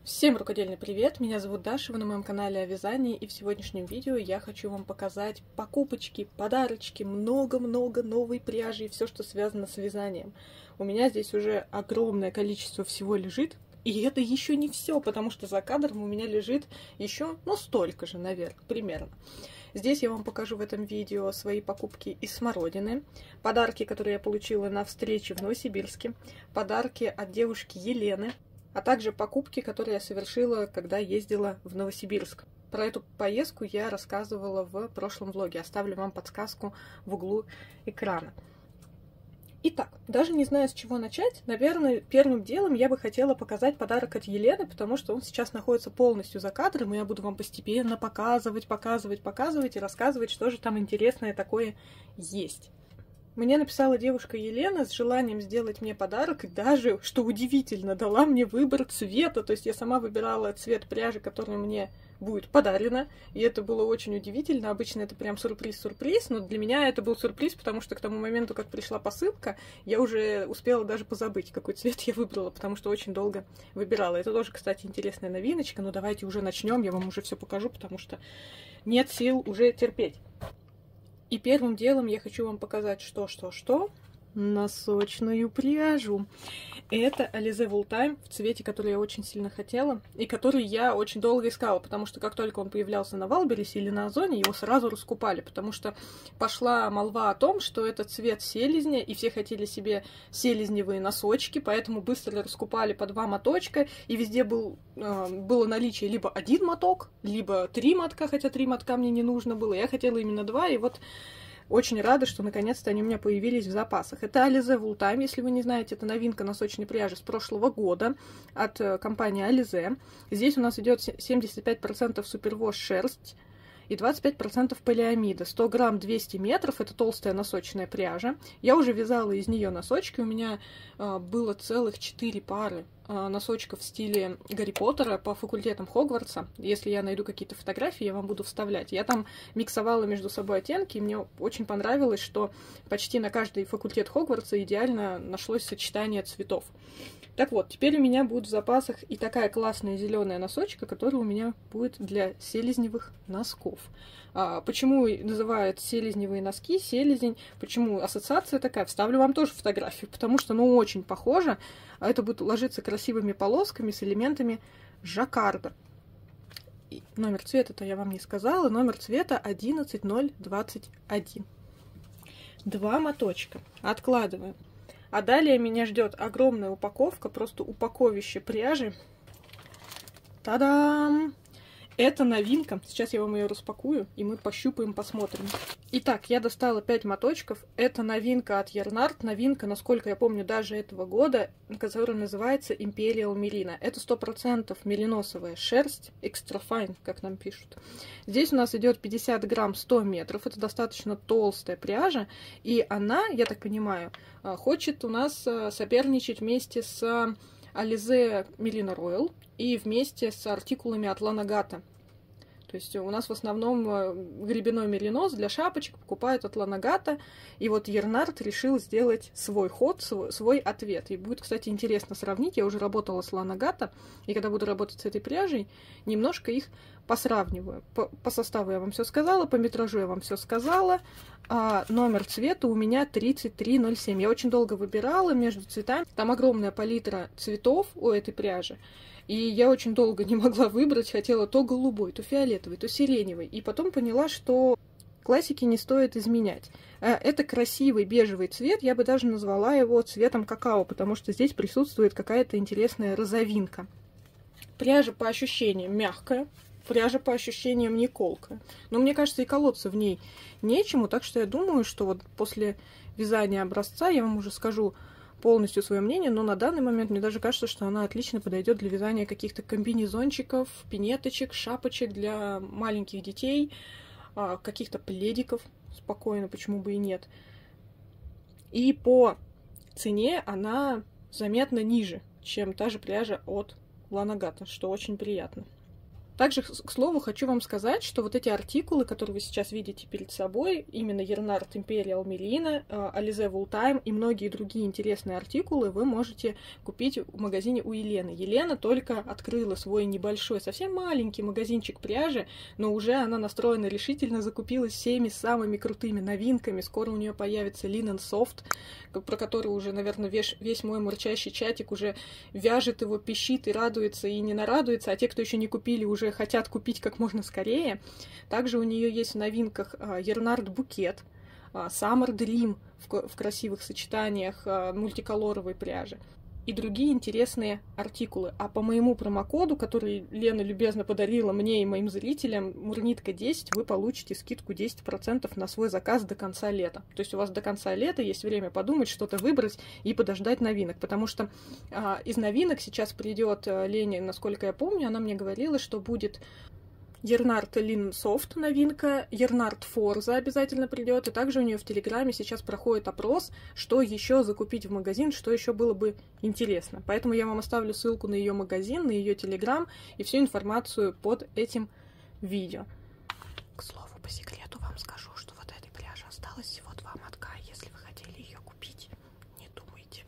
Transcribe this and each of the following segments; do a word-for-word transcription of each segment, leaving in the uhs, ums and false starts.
Всем рукодельный привет! Меня зовут Даша, вы на моем канале о вязании, и в сегодняшнем видео я хочу вам показать покупочки, подарочки, много-много новой пряжи и все, что связано с вязанием. У меня здесь уже огромное количество всего лежит, и это еще не все, потому что за кадром у меня лежит еще, ну, столько же, наверное, примерно. Здесь я вам покажу в этом видео свои покупки из смородины, подарки, которые я получила на встрече в Новосибирске, подарки от девушки Елены, а также покупки, которые я совершила, когда ездила в Новосибирск. Про эту поездку я рассказывала в прошлом влоге. Оставлю вам подсказку в углу экрана. Итак, даже не знаю, с чего начать. Наверное, первым делом я бы хотела показать подарок от Елены, потому что он сейчас находится полностью за кадром, и я буду вам постепенно показывать, показывать, показывать и рассказывать, что же там интересное такое есть. Мне написала девушка Елена с желанием сделать мне подарок, и даже, что удивительно, дала мне выбор цвета. То есть я сама выбирала цвет пряжи, который мне будет подарена, и это было очень удивительно. Обычно это прям сюрприз-сюрприз, но для меня это был сюрприз, потому что к тому моменту, как пришла посылка, я уже успела даже позабыть, какой цвет я выбрала, потому что очень долго выбирала. Это тоже, кстати, интересная новиночка, но давайте уже начнем, я вам уже все покажу, потому что нет сил уже терпеть. И первым делом я хочу вам показать что-что-что? Носочную пряжу. Это Alize Wool Time в цвете, который я очень сильно хотела, и который я очень долго искала, потому что как только он появлялся на Валберисе или на Озоне, его сразу раскупали, потому что пошла молва о том, что это цвет селезня, и все хотели себе селезневые носочки, поэтому быстро раскупали по два моточка, и везде был, э, было наличие либо один моток, либо три мотка, хотя три мотка мне не нужно было, я хотела именно два, и вот очень рада, что наконец-то они у меня появились в запасах. Это Alize Wool Time, если вы не знаете, это новинка носочной пряжи с прошлого года от компании Alize. Здесь у нас идет семьдесят пять процентов супервош шерсть и двадцать пять процентов полиамида. сто грамм двести метров, это толстая носочная пряжа. Я уже вязала из нее носочки, у меня э, было целых четыре пары э, носочков в стиле Гарри Поттера по факультетам Хогвартса. Если я найду какие-то фотографии, я вам буду вставлять. Я там миксовала между собой оттенки, и мне очень понравилось, что почти на каждый факультет Хогвартса идеально нашлось сочетание цветов. Так вот, теперь у меня будет в запасах и такая классная зеленая носочка, которая у меня будет для селезневых носков. А, почему называют селезневые носки селезень? Почему ассоциация такая? Вставлю вам тоже фотографию, потому что ну очень похоже. А это будет ложиться красивыми полосками с элементами жаккарда. И номер цвета-то я вам не сказала. Номер цвета одиннадцать ноль двадцать один. Два моточка. Откладываем. А далее меня ждет огромная упаковка, просто упаковище пряжи. Та-дам! Это новинка. Сейчас я вам ее распакую, и мы пощупаем, посмотрим. Итак, я достала пять моточков. Это новинка от Yarnart. Новинка, насколько я помню, даже этого года, которая называется Imperial Merino. Это сто процентов мериносовая шерсть. Extra fine, как нам пишут. Здесь у нас идет пятьдесят грамм сто метров. Это достаточно толстая пряжа. И она, я так понимаю, хочет у нас соперничать вместе с Alize Merino Royal и вместе с артикулами от Lanagata. То есть у нас в основном гребеной меринос для шапочек покупают от Lanagata, и вот Yarnart решил сделать свой ход, свой, свой ответ. И будет, кстати, интересно сравнить. Я уже работала с Lanagata, и когда буду работать с этой пряжей, немножко их посравниваю. По, по составу я вам все сказала, по метражу я вам все сказала. А номер цвета у меня тридцать три ноль семь. Я очень долго выбирала между цветами. Там огромная палитра цветов у этой пряжи. И я очень долго не могла выбрать, хотела то голубой, то фиолетовый, то сиреневый. И потом поняла, что классики не стоит изменять. Это красивый бежевый цвет, я бы даже назвала его цветом какао, потому что здесь присутствует какая-то интересная розовинка. Пряжа по ощущениям мягкая, пряжа по ощущениям не колкая. Но мне кажется, и колоться в ней нечему, так что я думаю, что вот после вязания образца я вам уже скажу полностью свое мнение, но на данный момент мне даже кажется, что она отлично подойдет для вязания каких-то комбинезончиков, пинеточек, шапочек для маленьких детей, каких-то пледиков, спокойно, почему бы и нет. И по цене она заметно ниже, чем та же пряжа от Lanagata, что очень приятно. Также, к слову, хочу вам сказать, что вот эти артикулы, которые вы сейчас видите перед собой, именно Ернард Imperial Melina, Alize Wooltime и многие другие интересные артикулы вы можете купить в магазине у Елены. Елена только открыла свой небольшой, совсем маленький магазинчик пряжи, но уже она настроена решительно, закупилась всеми самыми крутыми новинками. Скоро у нее появится Linen Soft, про который уже, наверное, весь, весь мой мурчащий чатик уже вяжет его, пищит и радуется, и не нарадуется, а те, кто еще не купили, уже хотят купить как можно скорее. Также у нее есть в новинках Ернард Букет, Summer Dream в, в красивых сочетаниях мультиколоровой пряжи и другие интересные артикулы. А по моему промокоду, который Лена любезно подарила мне и моим зрителям, Мурнитка десять, вы получите скидку десять процентов на свой заказ до конца лета. То есть у вас до конца лета есть время подумать, что-то выбрать и подождать новинок. Потому что а, из новинок сейчас придет Лене, насколько я помню, она мне говорила, что будет Ернард Linen Soft новинка, Ернард Forza обязательно придет, и также у нее в Телеграме сейчас проходит опрос, что еще закупить в магазин, что еще было бы интересно. Поэтому я вам оставлю ссылку на ее магазин, на ее Телеграм и всю информацию под этим видео. К слову, по секрету вам скажу, что вот этой пряжи осталось всего два мотка. Если вы хотели ее купить, не думайте.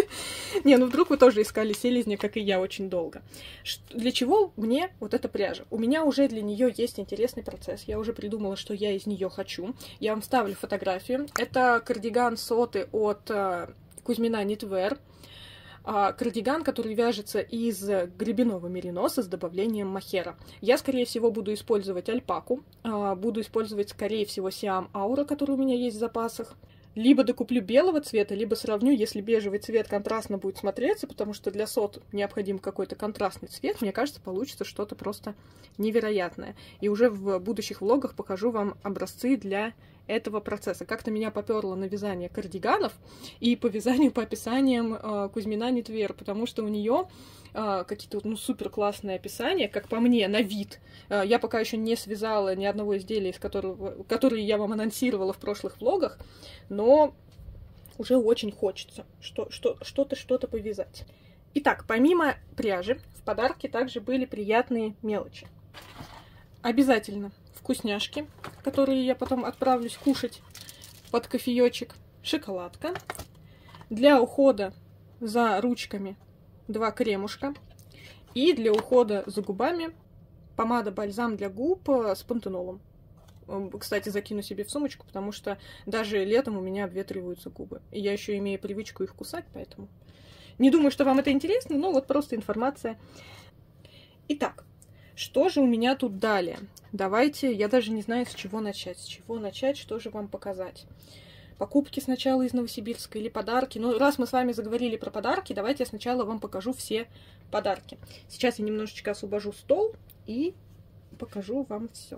Не, ну вдруг вы тоже искали селезня, как и я, очень долго. Для чего мне вот эта пряжа? У меня уже для нее есть интересный процесс. Я уже придумала, что я из нее хочу. Я вам ставлю фотографию. Это кардиган соты от Кузьмина Knitwear. Кардиган, который вяжется из гребенного мериноса с добавлением мохера. Я, скорее всего, буду использовать альпаку. Буду использовать, скорее всего, Siam Aura, который у меня есть в запасах. Либо докуплю белого цвета, либо сравню, если бежевый цвет контрастно будет смотреться, потому что для сот необходим какой-то контрастный цвет. Мне кажется, получится что-то просто невероятное. И уже в будущих влогах покажу вам образцы для этого процесса. Как-то меня поперло на вязание кардиганов и по вязанию по описаниям э, Кузьмина Knitwear, потому что у нее э, какие-то ну, супер классные описания, как по мне, на вид. Э, я пока еще не связала ни одного изделия, из которого, которые я вам анонсировала в прошлых влогах, но уже очень хочется что, что, что-то, что-то повязать. Итак, помимо пряжи, в подарке также были приятные мелочи. Обязательно вкусняшки, которые я потом отправлюсь кушать под кофеечек. Шоколадка. Для ухода за ручками два кремушка. И для ухода за губами помада-бальзам для губ с пантенолом. Кстати, закину себе в сумочку, потому что даже летом у меня обветриваются губы. И я еще имею привычку их кусать, поэтому не думаю, что вам это интересно, но вот просто информация. Итак, что же у меня тут далее? Давайте, я даже не знаю, с чего начать. С чего начать, что же вам показать? Покупки сначала из Новосибирска или подарки? Ну, раз мы с вами заговорили про подарки, давайте я сначала вам покажу все подарки. Сейчас я немножечко освобожу стол и покажу вам все.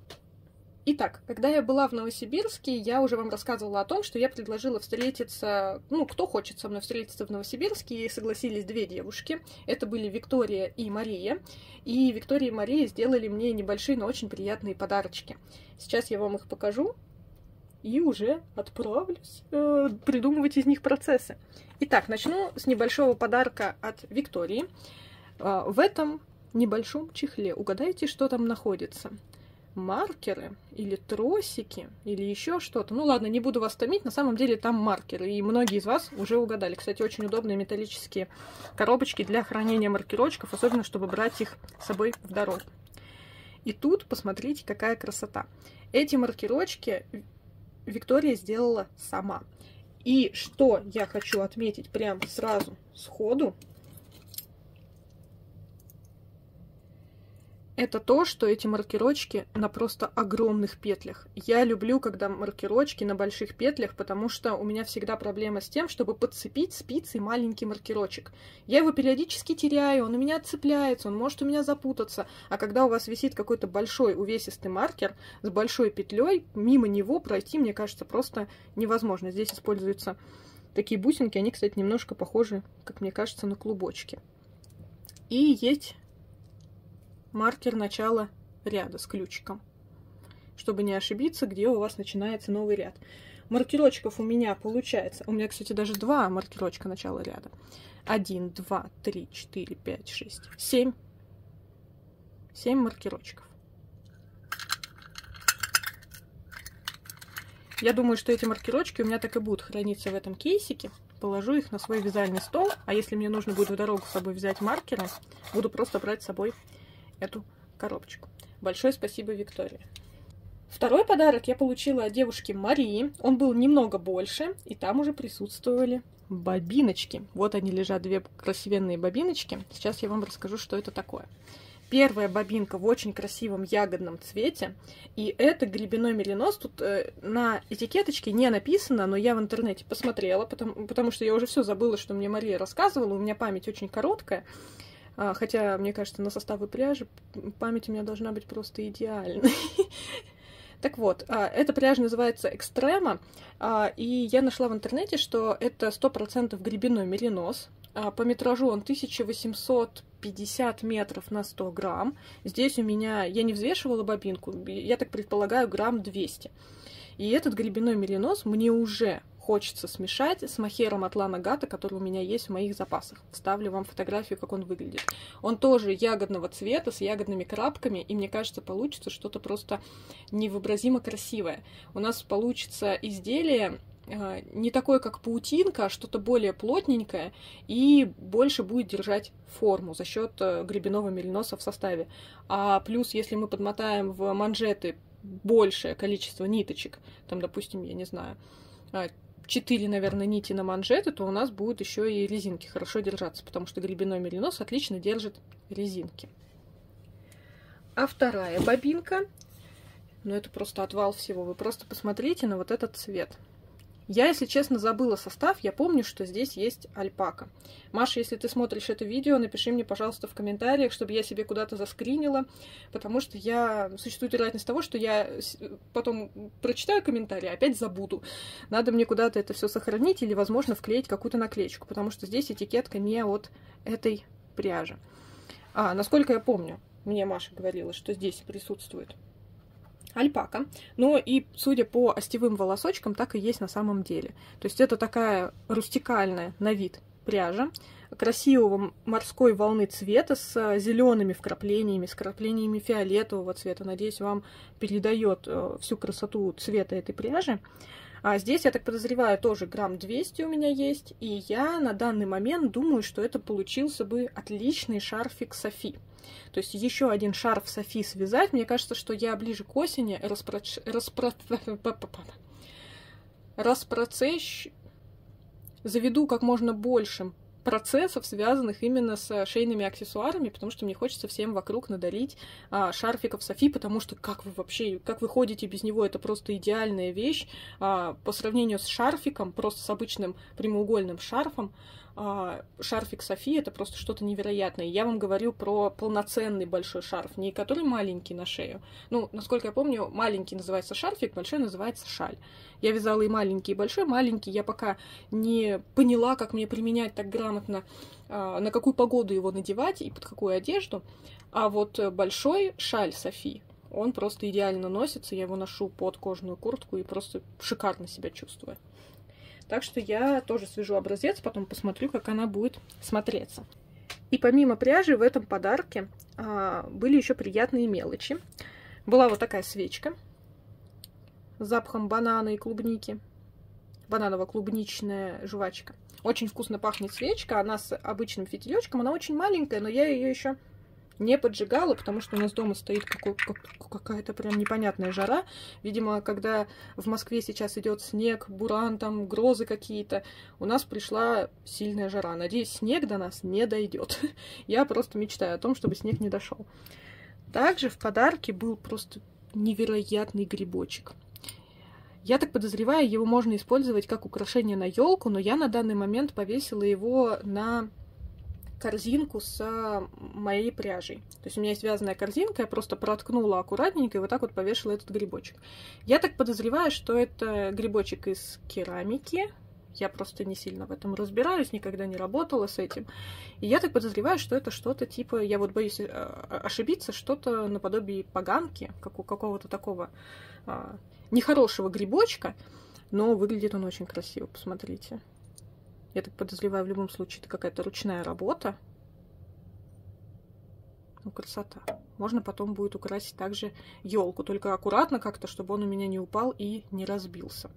Итак, когда я была в Новосибирске, я уже вам рассказывала о том, что я предложила встретиться, ну, кто хочет со мной встретиться в Новосибирске, и согласились две девушки. Это были Виктория и Мария. И Виктория и Мария сделали мне небольшие, но очень приятные подарочки. Сейчас я вам их покажу и уже отправлюсь э, придумывать из них процессы. Итак, начну с небольшого подарка от Виктории. Э, в этом небольшом чехле, угадайте, что там находится? Маркеры или тросики или еще что-то. Ну ладно, не буду вас томить, на самом деле там маркеры, и многие из вас уже угадали. Кстати, очень удобные металлические коробочки для хранения маркерочков, особенно чтобы брать их с собой в дорогу. И тут посмотрите, какая красота. Эти маркерочки Виктория сделала сама. И что я хочу отметить прямо сразу сходу, это то, что эти маркерочки на просто огромных петлях. Я люблю, когда маркерочки на больших петлях, потому что у меня всегда проблема с тем, чтобы подцепить спицей маленький маркерочек. Я его периодически теряю, он у меня отцепляется, он может у меня запутаться. А когда у вас висит какой-то большой увесистый маркер с большой петлей, мимо него пройти, мне кажется, просто невозможно. Здесь используются такие бусинки, они, кстати, немножко похожи, как мне кажется, на клубочки. И есть маркер начала ряда с ключиком, чтобы не ошибиться, где у вас начинается новый ряд. Маркерочков у меня получается, у меня, кстати, даже два маркерочка начала ряда. Один, два, три, четыре, пять, шесть, семь. семь маркерочков. Я думаю, что эти маркерочки у меня так и будут храниться в этом кейсике. Положу их на свой вязальный стол, а если мне нужно будет в дорогу с собой взять маркеры, буду просто брать с собой эту коробочку. Большое спасибо, Виктория. Второй подарок я получила от девушки Марии. Он был немного больше, и там уже присутствовали бобиночки. Вот они лежат, две красивенные бобиночки. Сейчас я вам расскажу, что это такое. Первая бобинка в очень красивом ягодном цвете, и это гребеной меринос. Тут э, на этикеточке не написано, но я в интернете посмотрела, потому, потому что я уже все забыла, что мне Мария рассказывала, у меня память очень короткая, а, хотя, мне кажется, на составы пряжи память у меня должна быть просто идеальной. Так вот, эта пряжа называется Экстрема, и я нашла в интернете, что это сто процентов гребеной меринос. По метражу он тысяча восемьсот пятьдесят метров на сто грамм. Здесь у меня, я не взвешивала бобинку, я так предполагаю, грамм двести. И этот гребеной меринос мне уже хочется смешать с мохером от Лана Гата, который у меня есть в моих запасах. Вставлю вам фотографию, как он выглядит. Он тоже ягодного цвета, с ягодными крапками, и мне кажется, получится что-то просто невообразимо красивое. У нас получится изделие э, не такое, как паутинка, а что-то более плотненькое, и больше будет держать форму за счет э, гребеного мериноса в составе. А плюс, если мы подмотаем в манжеты большее количество ниточек, там, допустим, я не знаю, четыре, наверное, нити на манжеты, то у нас будут еще и резинки хорошо держаться, потому что гребеной меринос отлично держит резинки. А вторая бобинка, ну это просто отвал всего, вы просто посмотрите на вот этот цвет. Я, если честно, забыла состав, я помню, что здесь есть альпака. Маша, если ты смотришь это видео, напиши мне, пожалуйста, в комментариях, чтобы я себе куда-то заскринила, потому что я... Существует вероятность того, что я потом прочитаю комментарии, опять забуду. Надо мне куда-то это все сохранить или, возможно, вклеить какую-то наклеечку, потому что здесь этикетка не от этой пряжи. А, насколько я помню, мне Маша говорила, что здесь присутствует альпака, но и, судя по остевым волосочкам, так и есть на самом деле. То есть это такая рустикальная на вид пряжа, красивого морской волны цвета с зелеными вкраплениями, с вкраплениями фиолетового цвета. Надеюсь, вам передает всю красоту цвета этой пряжи. А здесь, я так подозреваю, тоже грамм двести у меня есть, и я на данный момент думаю, что это получился бы отличный шарфик Софи. То есть еще один шарф Софи связать, мне кажется, что я ближе к осени распроч... распро... распроцещ... заведу как можно больше процессов, связанных именно с шейными аксессуарами, потому что мне хочется всем вокруг надарить а, шарфиков Софи, потому что как вы вообще, как вы ходите без него, это просто идеальная вещь. А, по сравнению с шарфиком, просто с обычным прямоугольным шарфом, а, шарфик Софи это просто что-то невероятное. Я вам говорю про полноценный большой шарф, не который маленький на шею. Ну, насколько я помню, маленький называется шарфик, большой называется шаль. Я вязала и маленький, и большой. Маленький я пока не поняла, как мне применять так грамотно, а, на какую погоду его надевать и под какую одежду. А вот большой шаль Софи, он просто идеально носится. Я его ношу под кожаную куртку и просто шикарно себя чувствую. Так что я тоже свяжу образец, потом посмотрю, как она будет смотреться. И помимо пряжи в этом подарке а, были еще приятные мелочи. Была вот такая свечка с запахом банана и клубники. Бананово-клубничная жвачка. Очень вкусно пахнет свечка. Она с обычным фитилечком. Она очень маленькая, но я ее еще не поджигала, потому что у нас дома стоит какая-то прям непонятная жара. Видимо, когда в Москве сейчас идет снег, буран, там грозы какие-то, у нас пришла сильная жара. Надеюсь, снег до нас не дойдет. Я просто мечтаю о том, чтобы снег не дошел. Также в подарке был просто невероятный грибочек. Я так подозреваю, его можно использовать как украшение на елку, но я на данный момент повесила его на корзинку с моей пряжей. То есть у меня есть вязаная корзинка, я просто проткнула аккуратненько и вот так вот повешала этот грибочек. Я так подозреваю, что это грибочек из керамики. Я просто не сильно в этом разбираюсь, никогда не работала с этим. И я так подозреваю, что это что-то типа, я вот боюсь ошибиться, что-то наподобие поганки, как у какого-то такого а, нехорошего грибочка, но выглядит он очень красиво, посмотрите. Я так подозреваю, в любом случае, это какая-то ручная работа. Ну, красота. Можно потом будет украсить также елку, только аккуратно как-то, чтобы он у меня не упал и не разбился.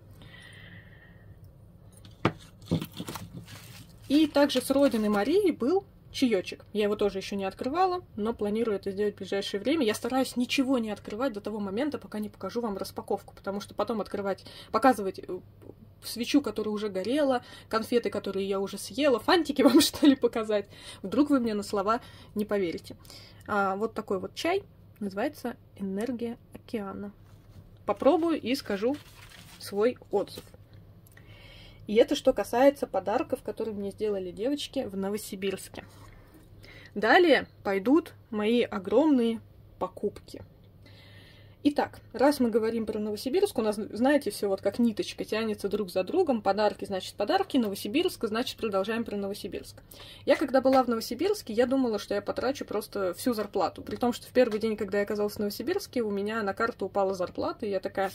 И также с Родины Марии был чаечек. Я его тоже еще не открывала, но планирую это сделать в ближайшее время. Я стараюсь ничего не открывать до того момента, пока не покажу вам распаковку, потому что потом открывать, показывать свечу, которая уже горела, конфеты, которые я уже съела, фантики вам что ли показать. Вдруг вы мне на слова не поверите. А, вот такой вот чай, называется «Энергия океана». Попробую и скажу свой отзыв. И это что касается подарков, которые мне сделали девочки в Новосибирске. Далее пойдут мои огромные покупки. Итак, раз мы говорим про Новосибирск, у нас, знаете, все вот как ниточка тянется друг за другом. Подарки значит подарки, Новосибирск значит продолжаем про Новосибирск. Я когда была в Новосибирске, я думала, что я потрачу просто всю зарплату. При том, что в первый день, когда я оказалась в Новосибирске, у меня на карту упала зарплата, и я такая...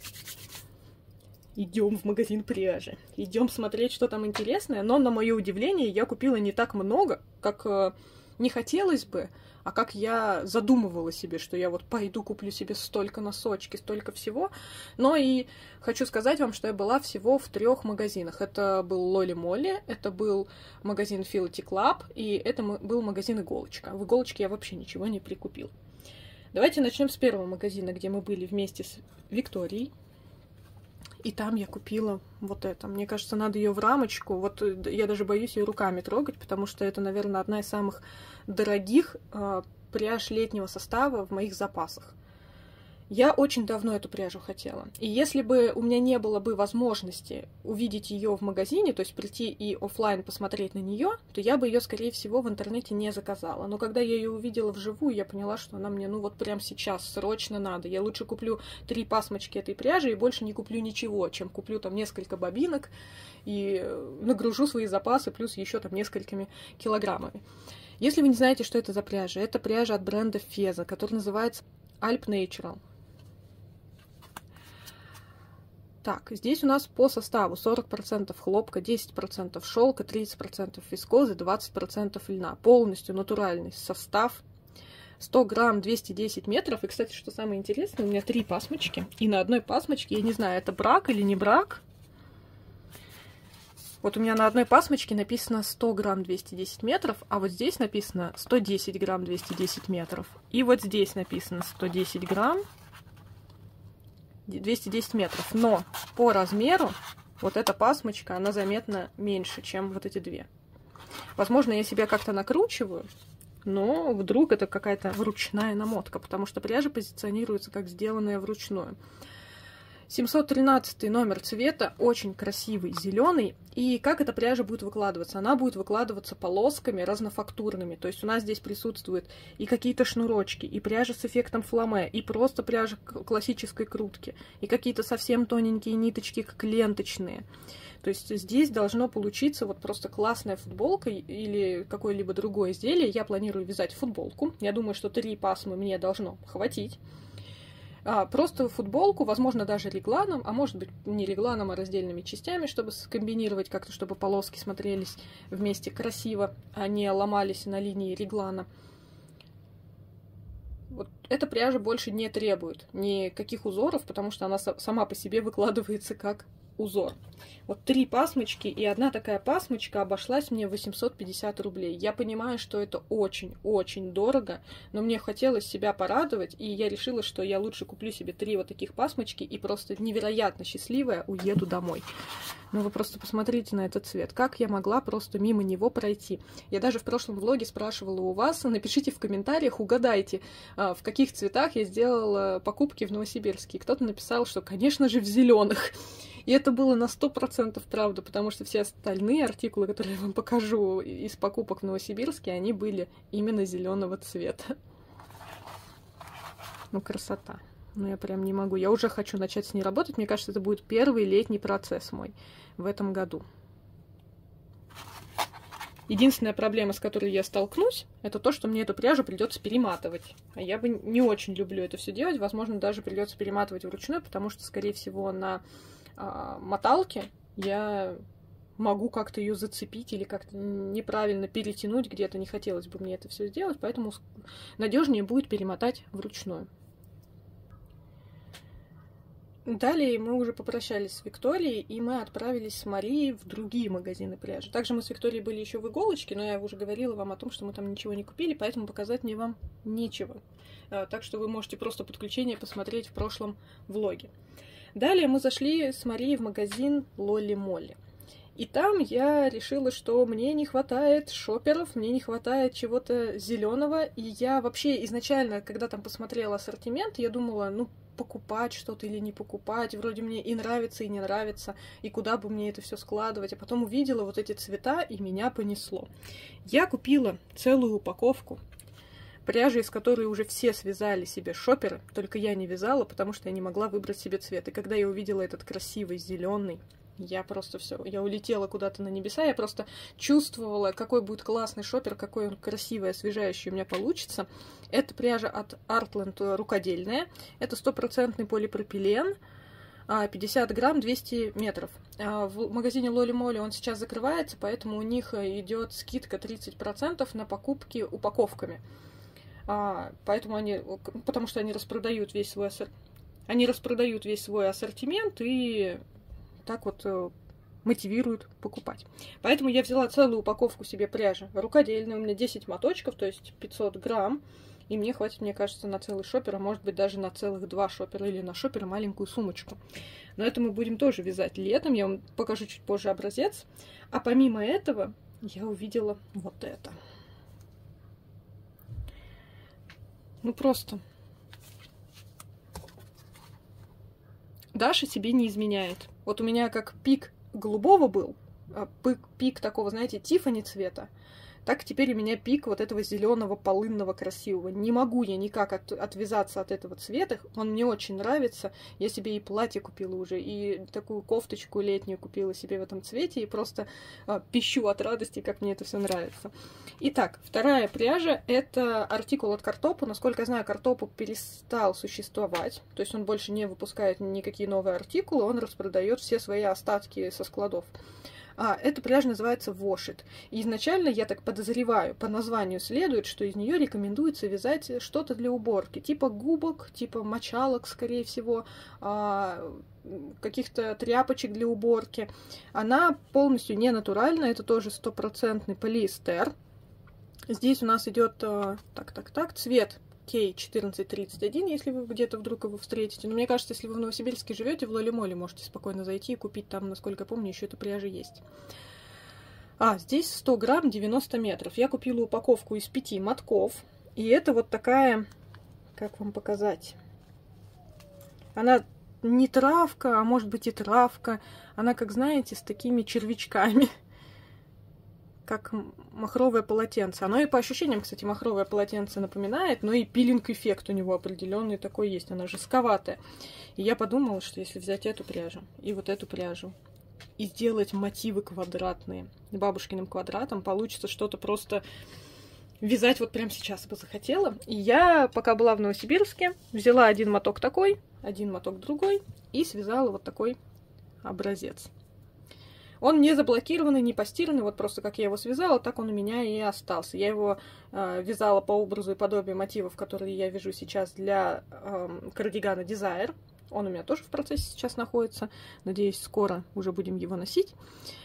Идем в магазин пряжи, идем смотреть, что там интересное. Но, на мое удивление, я купила не так много, как э, не хотелось бы, а как я задумывала себе, что я вот пойду куплю себе столько носочки, столько всего. Но и хочу сказать вам, что я была всего в трех магазинах. Это был Лоли Молли, это был магазин Phility Club, и это был магазин Иголочка. В Иголочке я вообще ничего не прикупила. Давайте начнем с первого магазина, где мы были вместе с Викторией. И там я купила вот это. Мне кажется, надо ее в рамочку. Вот я даже боюсь ее руками трогать, потому что это, наверное, одна из самых дорогих э, пряж летнего состава в моих запасах. Я очень давно эту пряжу хотела. И если бы у меня не было бы возможности увидеть ее в магазине, то есть прийти и офлайн посмотреть на нее, то я бы ее, скорее всего, в интернете не заказала. Но когда я ее увидела вживую, я поняла, что она мне, ну вот прямо сейчас, срочно надо. Я лучше куплю три пасмочки этой пряжи и больше не куплю ничего, чем куплю там несколько бобинок и нагружу свои запасы плюс еще там несколькими килограммами. Если вы не знаете, что это за пряжа, это пряжа от бренда Феза, который называется Alp Natural. Так, здесь у нас по составу сорок процентов хлопка, десять процентов шелка, тридцать процентов вискозы, двадцать процентов льна. Полностью натуральный состав. сто грамм, двести десять метров. И, кстати, что самое интересное, у меня три пасмочки. И на одной пасмочке, я не знаю, это брак или не брак. Вот у меня на одной пасмочке написано сто грамм, двести десять метров, а вот здесь написано сто десять грамм, двести десять метров. И вот здесь написано сто десять грамм, двести десять метров. Но по размеру вот эта пасмочка, она заметно меньше, чем вот эти две. Возможно, я себя как-то накручиваю, но вдруг это какая-то ручная намотка, потому что пряжа позиционируется как сделанная вручную. семьсот тринадцатый номер цвета, очень красивый, зеленый. И как эта пряжа будет выкладываться? Она будет выкладываться полосками разнофактурными. То есть у нас здесь присутствуют и какие-то шнурочки, и пряжа с эффектом фламе, и просто пряжа классической крутки, и какие-то совсем тоненькие ниточки, как ленточные. То есть здесь должно получиться вот просто классная футболка или какое-либо другое изделие. Я планирую вязать футболку. Я думаю, что три пасмы мне должно хватить. А, просто футболку, возможно, даже регланом, а может быть не регланом, а раздельными частями, чтобы скомбинировать как-то, чтобы полоски смотрелись вместе красиво, а не ломались на линии реглана. Вот эта пряжа больше не требует никаких узоров, потому что она сама по себе выкладывается как узор. Вот три пасмочки и одна такая пасмочка обошлась мне в восемьсот пятьдесят рублей. Я понимаю, что это очень-очень дорого, но мне хотелось себя порадовать, и я решила, что я лучше куплю себе три вот таких пасмочки и просто невероятно счастливая уеду домой. Ну вы просто посмотрите на этот цвет. Как я могла просто мимо него пройти? Я даже в прошлом влоге спрашивала у вас, напишите в комментариях, угадайте, в каких цветах я сделала покупки в Новосибирске. Кто-то написал, что, конечно же, в зеленых. И это было на сто процентов правда, потому что все остальные артикулы, которые я вам покажу из покупок в Новосибирске, они были именно зеленого цвета. Ну, красота. Ну, я прям не могу. Я уже хочу начать с ней работать. Мне кажется, это будет первый летний процесс мой в этом году. Единственная проблема, с которой я столкнусь, это то, что мне эту пряжу придется перематывать. А я бы не очень люблю это все делать. Возможно, даже придется перематывать вручную, потому что, скорее всего, на а, моталке я могу как-то ее зацепить или как-то неправильно перетянуть где-то, не хотелось бы мне это все сделать, поэтому надежнее будет перемотать вручную. Далее мы уже попрощались с Викторией, и мы отправились с Марией в другие магазины пряжи. Также мы с Викторией были еще в иголочке, но я уже говорила вам о том, что мы там ничего не купили, поэтому показать мне вам нечего. Так что вы можете просто подключение посмотреть в прошлом влоге. Далее мы зашли с Марией в магазин Лолли Молли. И там я решила, что мне не хватает шоперов, мне не хватает чего-то зеленого. И я вообще изначально, когда там посмотрела ассортимент, я думала, ну, покупать что-то или не покупать. Вроде мне и нравится, и не нравится, и куда бы мне это все складывать. А потом увидела вот эти цвета, и меня понесло. Я купила целую упаковку пряжи, из которой уже все связали себе шоперы, только я не вязала, потому что я не могла выбрать себе цвет. И когда я увидела этот красивый зеленый, я просто все, я улетела куда-то на небеса, я просто чувствовала, какой будет классный шопер, какой он красивый, освежающий у меня получится. Это пряжа от Artland рукодельная, это стопроцентный полипропилен, пятьдесят грамм, двести метров. В магазине Лолли Молли он сейчас закрывается, поэтому у них идет скидка тридцать процентов на покупки упаковками. Поэтому они, потому что они распродают весь свой ассор... они распродают весь свой ассортимент и так вот мотивируют покупать. Поэтому я взяла целую упаковку себе пряжи рукодельной. У меня десять моточков, то есть пятьсот грамм. И мне хватит, мне кажется, на целый шопер, а может быть даже на целых два шопера или на шопер маленькую сумочку. Но это мы будем тоже вязать летом. Я вам покажу чуть позже образец. А помимо этого я увидела вот это. Ну просто. Даша себе не изменяет. Вот у меня как пик голубого был, пик, пик такого, знаете, Тиффани цвета, так теперь у меня пик вот этого зеленого полынного красивого. Не могу я никак от, отвязаться от этого цвета. Он мне очень нравится. Я себе и платье купила уже, и такую кофточку летнюю купила себе в этом цвете, и просто а, пищу от радости, как мне это все нравится. Итак, вторая пряжа — это артикул от Картопу. Насколько я знаю, Картопу перестал существовать, то есть он больше не выпускает никакие новые артикулы, он распродает все свои остатки со складов. А, эта пряжа называется Wash It. И изначально, я так подозреваю, по названию следует, что из нее рекомендуется вязать что-то для уборки, типа губок, типа мочалок, скорее всего, а, каких-то тряпочек для уборки. Она полностью не натуральная, это тоже стопроцентный полиэстер. Здесь у нас идет, так, так, так, цвет кей четырнадцать тридцать один, если вы где-то вдруг его встретите. Но мне кажется, если вы в Новосибирске живете, в Лолли Молли можете спокойно зайти и купить там, насколько я помню, еще эта пряжа есть. А, здесь сто грамм, девяносто метров. Я купила упаковку из пяти мотков. И это вот такая, как вам показать? Она не травка, а может быть и травка. Она, как знаете, с такими червячками. Как махровое полотенце. Оно и по ощущениям, кстати, махровое полотенце напоминает, но и пилинг-эффект у него определенный такой есть. Она жестковатая. И я подумала, что если взять эту пряжу и вот эту пряжу и сделать мотивы квадратные бабушкиным квадратом, получится что-то просто вязать вот прямо сейчас бы захотела. И я, пока была в Новосибирске, взяла один моток такой, один моток другой и связала вот такой образец. Он не заблокированный, не постиранный, вот просто как я его связала, так он у меня и остался. Я его э, вязала по образу и подобию мотивов, которые я вяжу сейчас для э, кардигана Desire. Он у меня тоже в процессе сейчас находится. Надеюсь, скоро уже будем его носить.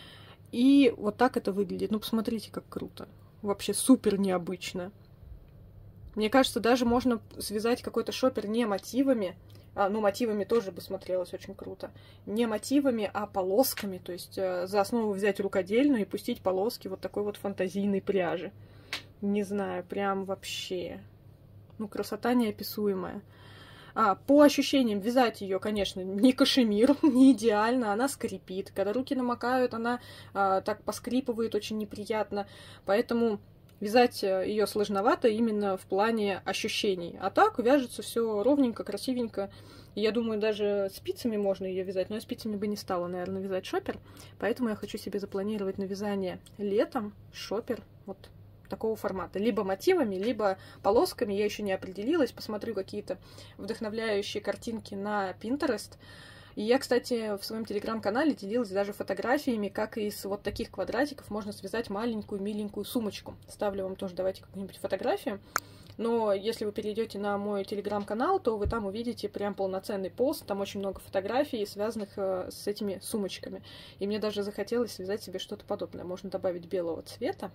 И вот так это выглядит. Ну, посмотрите, как круто. Вообще супер необычно. Мне кажется, даже можно связать какой-то шопер не мотивами, А, ну, мотивами тоже бы смотрелось очень круто. Не мотивами, а полосками. То есть э, за основу взять рукодельную и пустить полоски вот такой вот фантазийной пряжи. Не знаю, прям вообще. Ну, красота неописуемая. А, по ощущениям, вязать ее, конечно, не кашемир, не идеально. Она скрипит. Когда руки намокают, она а, так поскрипывает очень неприятно. Поэтому вязать ее сложновато именно в плане ощущений. А так вяжется все ровненько, красивенько. И я думаю, даже спицами можно ее вязать. Но я спицами бы не стала, наверное, вязать шопер. Поэтому я хочу себе запланировать на вязание летом шопер вот такого формата. Либо мотивами, либо полосками. Я еще не определилась. Посмотрю какие-то вдохновляющие картинки на Pinterest. И я, кстати, в своем телеграм-канале делилась даже фотографиями, как из вот таких квадратиков можно связать маленькую миленькую сумочку. Ставлю вам тоже, давайте, какую-нибудь фотографию. Но если вы перейдете на мой телеграм-канал, то вы там увидите прям полноценный пост, там очень много фотографий, связанных э, с этими сумочками. И мне даже захотелось связать себе что-то подобное. Можно добавить белого цвета,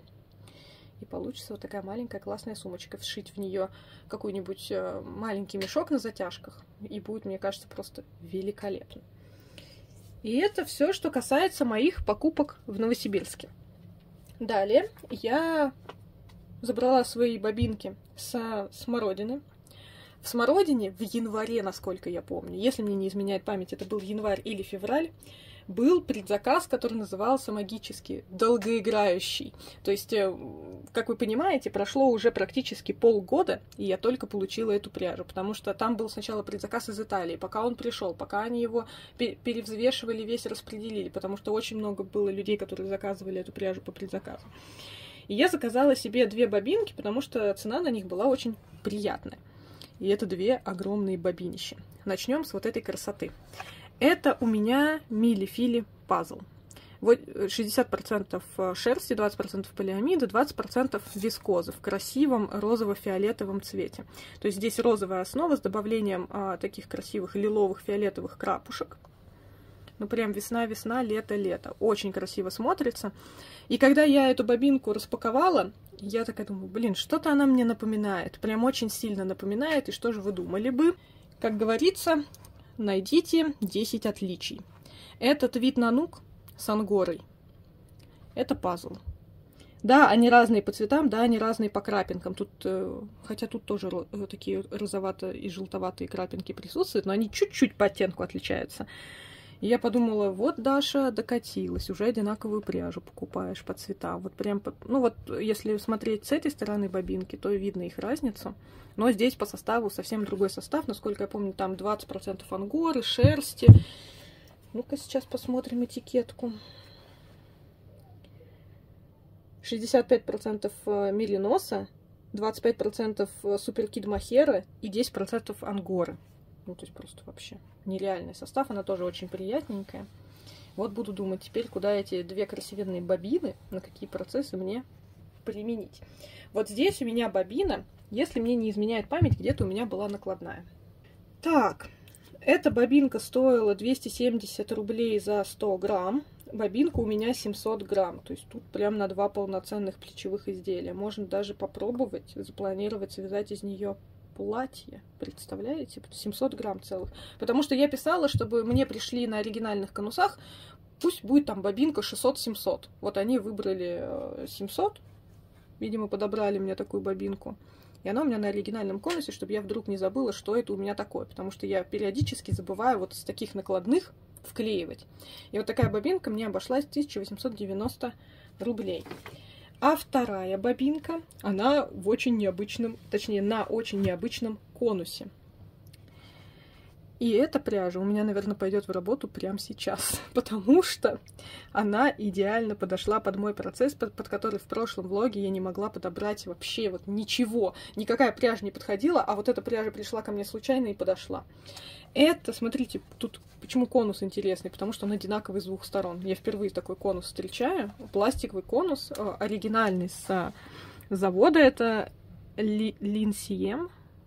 и получится вот такая маленькая классная сумочка. Вшить в нее какой-нибудь э, маленький мешок на затяжках, и будет, мне кажется, просто великолепно. И это все, что касается моих покупок в Новосибирске. Далее я забрала свои бобинки со смородины. В смородине в январе, насколько я помню, если мне не изменяет память, это был январь или февраль, был предзаказ, который назывался магически долгоиграющий. То есть, как вы понимаете, прошло уже практически полгода, и я только получила эту пряжу, потому что там был сначала предзаказ из Италии. Пока он пришел, пока они его перевзвешивали, весь распределили, потому что очень много было людей, которые заказывали эту пряжу по предзаказу. И я заказала себе две бобинки, потому что цена на них была очень приятная. И это две огромные бобинища. Начнем с вот этой красоты. Это у меня мили-фили пазл. Вот шестьдесят процентов шерсти, двадцать процентов полиамида, двадцать процентов вискозы в красивом розово-фиолетовом цвете. То есть здесь розовая основа с добавлением а, таких красивых лиловых фиолетовых крапушек. Ну, прям весна-весна, лето-лето. Очень красиво смотрится. И когда я эту бобинку распаковала, я такая думаю, блин, что-то она мне напоминает. Прям очень сильно напоминает. И что же вы думали бы? Как говорится, найдите десять отличий. Это Твит Нанук с ангорой. Это пазл. Да, они разные по цветам, да, они разные по крапинкам. Тут, э, хотя тут тоже ро такие розоватые и желтоватые крапинки присутствуют, но они чуть-чуть по оттенку отличаются. И я подумала, вот Даша докатилась, уже одинаковую пряжу покупаешь по цветам. Вот прям, ну вот, если смотреть с этой стороны бобинки, то видно их разницу. Но здесь по составу совсем другой состав. Насколько я помню, там двадцать процентов ангоры, шерсти. Ну-ка сейчас посмотрим этикетку. шестьдесят пять процентов мериноса, двадцать пять процентов суперкид мохера и десять процентов ангоры. Ну, то есть просто вообще нереальный состав. Она тоже очень приятненькая. Вот буду думать теперь, куда эти две красивенные бобины, на какие процессы мне применить. Вот здесь у меня бобина, если мне не изменяет память, где-то у меня была накладная. Так, эта бобинка стоила двести семьдесят рублей за сто грамм. Бобинка у меня семьсот грамм. То есть тут прям на два полноценных плечевых изделия. Можно даже попробовать, запланировать, связать из нее платье, представляете? семьсот грамм целых. Потому что я писала, чтобы мне пришли на оригинальных конусах, пусть будет там бобинка шестьсот-семьсот. Вот они выбрали семьсот, видимо, подобрали мне такую бобинку. И она у меня на оригинальном конусе, чтобы я вдруг не забыла, что это у меня такое. Потому что я периодически забываю вот с таких накладных вклеивать. И вот такая бобинка мне обошлась тысяча восемьсот девяносто рублей. А вторая бобинка, она в очень необычном, точнее, на очень необычном конусе. И эта пряжа у меня, наверное, пойдет в работу прямо сейчас, потому что она идеально подошла под мой процесс, под, под который в прошлом влоге я не могла подобрать вообще вот ничего. Никакая пряжа не подходила, а вот эта пряжа пришла ко мне случайно и подошла. Это, смотрите, тут почему конус интересный, потому что он одинаковый с двух сторон. Я впервые такой конус встречаю. Пластиковый конус, оригинальный с завода, это Линсием.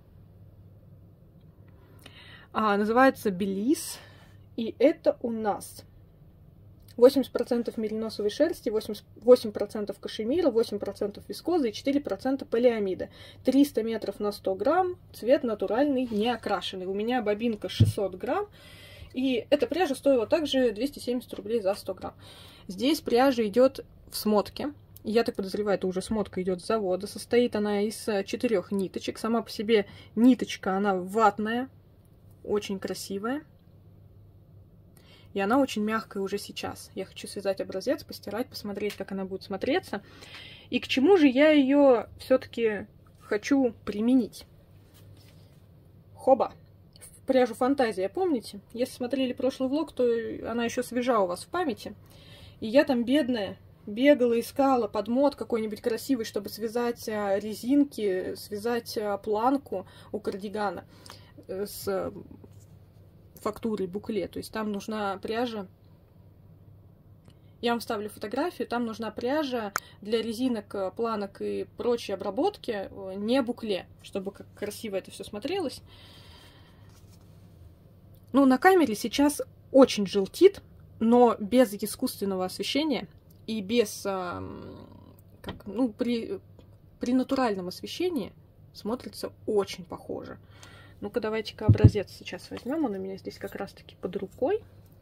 А, называется Белиз. И это у нас восемьдесят процентов мериносовой шерсти, восемь процентов кашемира, восемь процентов вискозы и четыре процента полиамида. триста метров на сто грамм, цвет натуральный, не окрашенный. У меня бобинка шестьсот грамм, и эта пряжа стоила также двести семьдесят рублей за сто грамм. Здесь пряжа идет в смотке. Я так подозреваю, это уже смотка идет с завода. Состоит она из четырех ниточек. Сама по себе ниточка, она ватная, очень красивая. И она очень мягкая уже сейчас. Я хочу связать образец, постирать, посмотреть, как она будет смотреться. И к чему же я ее все-таки хочу применить. Хоба! Пряжу Фантазия, помните? Если смотрели прошлый влог, то она еще свежа у вас в памяти. И я там, бедная, бегала, искала подмот какой-нибудь красивый, чтобы связать резинки, связать планку у кардигана с фактурой букле. То есть там нужна пряжа. Я вам вставлю фотографию. Там нужна пряжа для резинок, планок и прочей обработки, не букле, чтобы как красиво это все смотрелось. Ну, на камере сейчас очень желтит, но без искусственного освещения и без, как, ну, при, при натуральном освещении смотрится очень похоже. Ну-ка, давайте-ка образец сейчас возьмем. Он у меня здесь как раз-таки под рукой.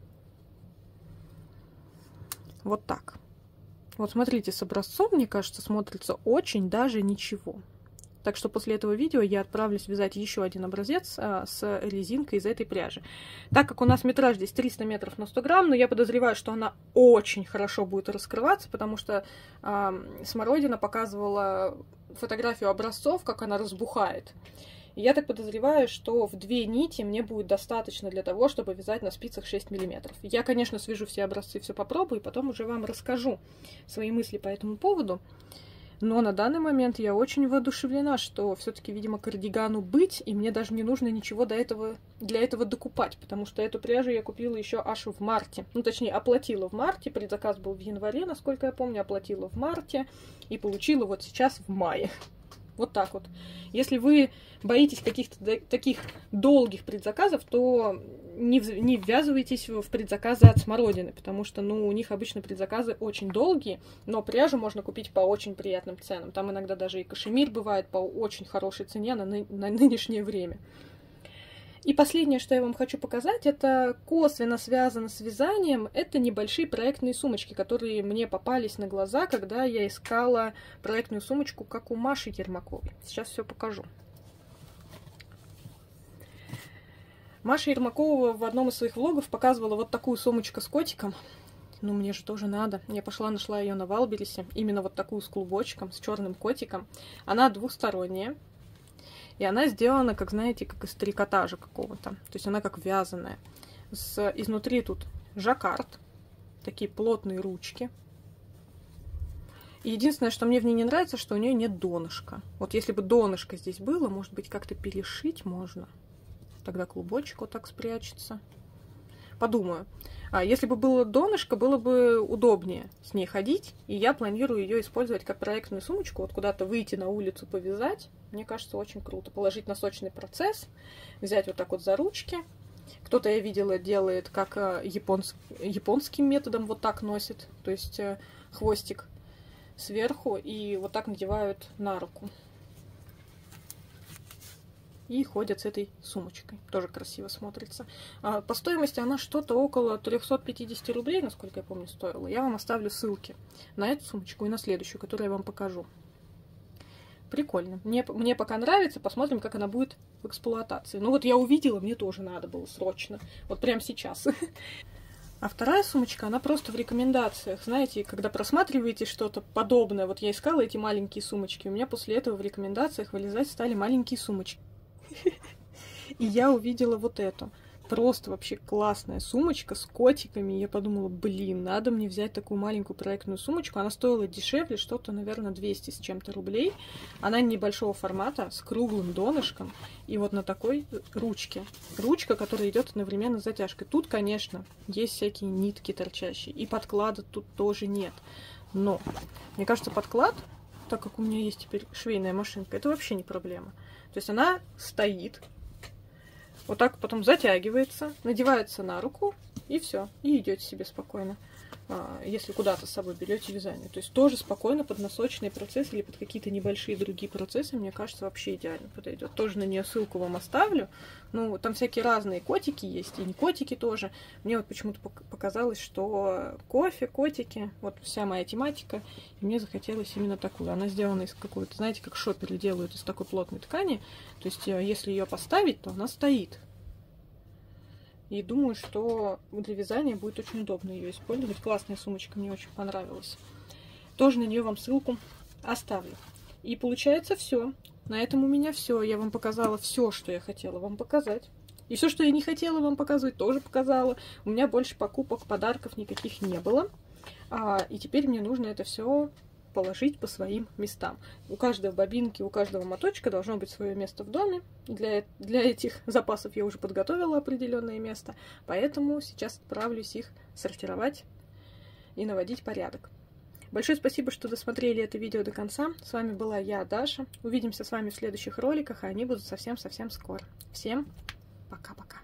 Вот так. Вот смотрите, с образцом, мне кажется, смотрится очень даже ничего. Так что после этого видео я отправлюсь вязать еще один образец а, с резинкой из этой пряжи. Так как у нас метраж здесь триста метров на сто грамм, но я подозреваю, что она очень хорошо будет раскрываться, потому что а, Смородина показывала фотографию образцов, как она разбухает. И я так подозреваю, что в две нити мне будет достаточно для того, чтобы вязать на спицах шесть миллиметров. Я, конечно, свяжу все образцы, все попробую, и потом уже вам расскажу свои мысли по этому поводу. Но на данный момент я очень воодушевлена, что все-таки, видимо, кардигану быть, и мне даже не нужно ничего до этого, для этого докупать, потому что эту пряжу я купила еще аж в марте. Ну, точнее, оплатила в марте, предзаказ был в январе, насколько я помню, оплатила в марте и получила вот сейчас в мае. Вот так вот. Если вы боитесь каких-то таких долгих предзаказов, то не, не ввязывайтесь в предзаказы от Смородины, потому что, ну, у них обычно предзаказы очень долгие, но пряжу можно купить по очень приятным ценам. Там иногда даже и кашемир бывает по очень хорошей цене на, ны на нынешнее время. И последнее, что я вам хочу показать, это косвенно связано с вязанием. Это небольшие проектные сумочки, которые мне попались на глаза, когда я искала проектную сумочку, как у Маши Ермаковой. Сейчас все покажу. Маша Ермакова в одном из своих влогов показывала вот такую сумочку с котиком. Ну, мне же тоже надо. Я пошла, нашла ее на Валбересе. Именно вот такую с клубочком, с черным котиком. Она двухсторонняя. И она сделана, как, знаете, как из трикотажа какого-то. То есть она как вязаная. С, изнутри тут жаккард. Такие плотные ручки. И единственное, что мне в ней не нравится, что у нее нет донышка. Вот если бы донышко здесь было, может быть, как-то перешить можно. Тогда клубочек вот так спрячется. Подумаю. А если бы было донышко, было бы удобнее с ней ходить. И я планирую ее использовать как проектную сумочку. Вот куда-то выйти на улицу, повязать. Мне кажется, очень круто. Положить носочный процесс. Взять вот так вот за ручки. Кто-то, я видела, делает как японс... японским методом. Вот так носит. То есть хвостик сверху. И вот так надевают на руку. И ходят с этой сумочкой. Тоже красиво смотрится. А, по стоимости она что-то около трёхсот пятидесяти рублей, насколько я помню, стоила. Я вам оставлю ссылки на эту сумочку и на следующую, которую я вам покажу. Прикольно. Мне, мне пока нравится. Посмотрим, как она будет в эксплуатации. Ну вот я увидела, мне тоже надо было срочно. Вот прямо сейчас. А вторая сумочка, она просто в рекомендациях. Знаете, когда просматриваете что-то подобное, вот я искала эти маленькие сумочки, у меня после этого в рекомендациях вылезать стали маленькие сумочки. И я увидела вот эту. Просто вообще классная сумочка с котиками. И я подумала, блин, надо мне взять такую маленькую проектную сумочку. Она стоила дешевле, что-то, наверное, двести с чем-то рублей. Она небольшого формата, с круглым донышком. И вот на такой ручке. Ручка, которая идет одновременно с затяжкой. Тут, конечно, есть всякие нитки торчащие. И подклада тут тоже нет. Но, мне кажется, подклад, так как у меня есть теперь швейная машинка, это вообще не проблема. То есть она стоит, вот так потом затягивается, надевается на руку, и все, и идете себе спокойно, если куда-то с собой берете вязание. То есть тоже спокойно под носочный процесс или под какие-то небольшие другие процессы, мне кажется, вообще идеально подойдет. Тоже на нее ссылку вам оставлю. Ну, там всякие разные котики есть, и не котики тоже. Мне вот почему-то показалось, что кофе, котики, вот вся моя тематика, и мне захотелось именно такую. Она сделана из какой-то, знаете, как шоперы делают из такой плотной ткани. То есть, если ее поставить, то она стоит. И думаю, что для вязания будет очень удобно ее использовать. Классная сумочка, мне очень понравилась. Тоже на нее вам ссылку оставлю. И получается все. На этом у меня все. Я вам показала все, что я хотела вам показать. И все, что я не хотела вам показывать, тоже показала. У меня больше покупок, подарков никаких не было. А, и теперь мне нужно это все положить по своим местам. У каждой бобинки, у каждого моточка должно быть свое место в доме. Для, для этих запасов я уже подготовила определенное место, поэтому сейчас отправлюсь их сортировать и наводить порядок. Большое спасибо, что досмотрели это видео до конца. С вами была я, Даша. Увидимся с вами в следующих роликах, а они будут совсем-совсем скоро. Всем пока-пока.